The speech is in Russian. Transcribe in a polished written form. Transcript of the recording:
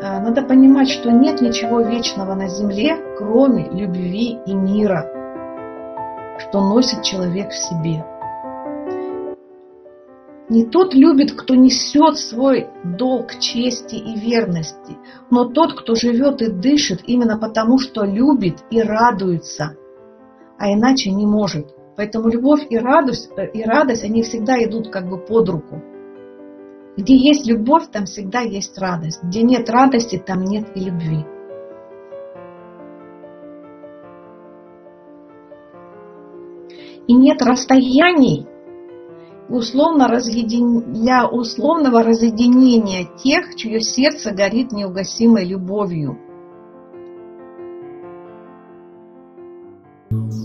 надо понимать, что нет ничего вечного на земле, кроме любви и мира, что носит человек в себе. Не тот любит, кто несет свой долг чести и верности, но тот, кто живет и дышит именно потому, что любит и радуется, а иначе не может. Поэтому любовь и радость, они всегда идут как бы под руку. Где есть любовь, там всегда есть радость. Где нет радости, там нет и любви. И нет расстояний для условного разъединения тех, чье сердце горит неугасимой любовью.